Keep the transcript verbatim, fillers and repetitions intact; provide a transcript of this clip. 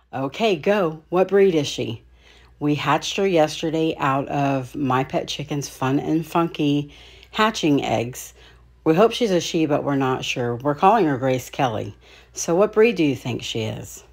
Okay, go. What breed is she? We hatched her yesterday out of My Pet Chicken's Fun and Funky hatching eggs. We hope she's a she, but we're not sure. We're calling her Grace Kelly. So what breed do you think she is?